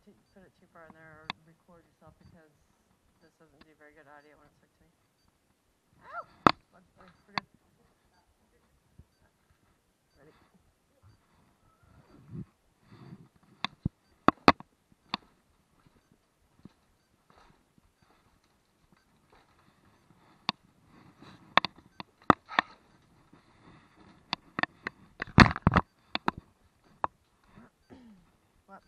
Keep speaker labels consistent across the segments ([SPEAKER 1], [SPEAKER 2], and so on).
[SPEAKER 1] put it too far in there or record yourself because this doesn't do very good audio when it's stuck to me. Ow! Look, we're good. Ready? What?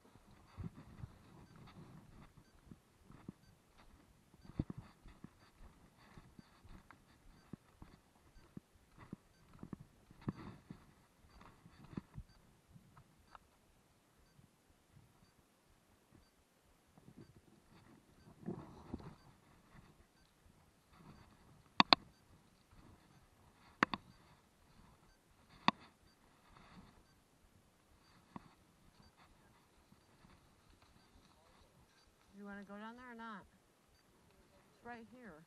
[SPEAKER 1] You want to go down there or not? It's right here.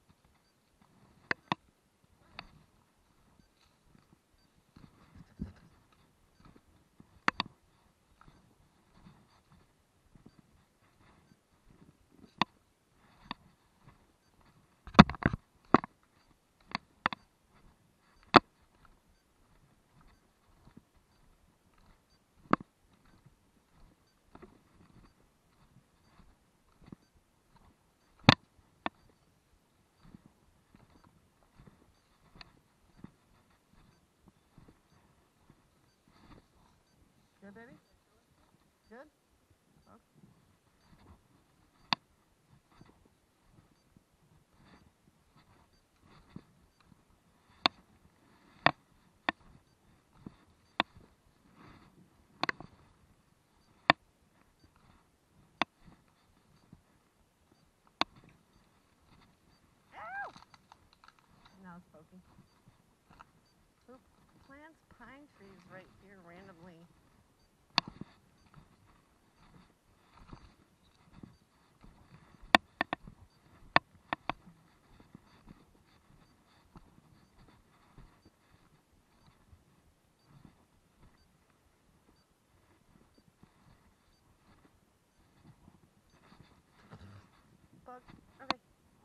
[SPEAKER 1] Good, baby? Good? Okay. Ow! Now it's poking. Who plants pine trees right here randomly? Bug. Okay.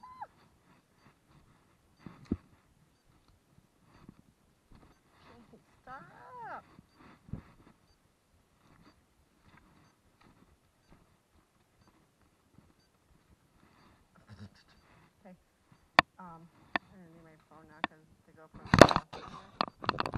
[SPEAKER 1] Stop. Okay. I'm gonna need my phone now because the GoPro's off.